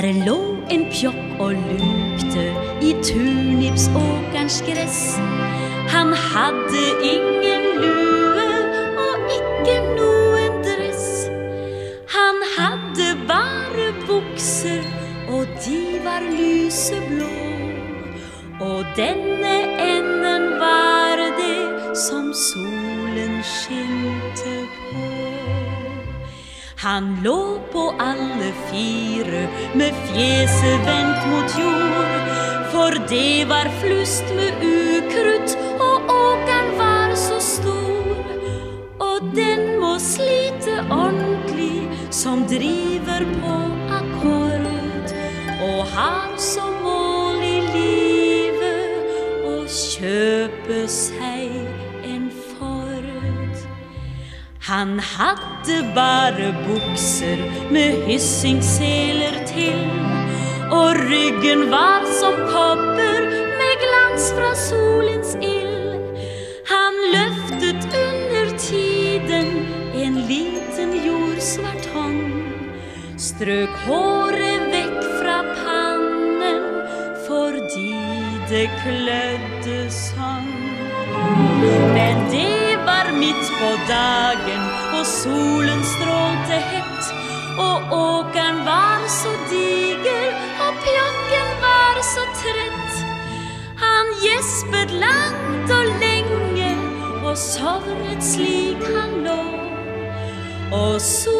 Der lå en pjokk og lukte I turnipsåkerens gress. Han hadde ingen lue og ikke noen dress. Han hadde bare bukser, og de var lyseblå. Og denne enden var det som solen skinte på. Han lå på alle fire med fjeset vendt mot jord, for det var flust med ukrutt, og åkeren var så stor. Og den må slite ordentlig som driver på akkord, og har som mål I livet å kjøpe seg en Ford. Han hadde bare bukser med hyssingseler til, og ryggen var som kopper med glans fra solens ild. Han løftet under tiden en liten jordsvart hånd, strøk håret vekk fra pannen fordi det klødde sånn. Men det var midt på dagen, og solen strålte hett, og åkeren var så diger, og pjokken var så trett. Han gjespet langt og lenge, og sovnet slik han lå, og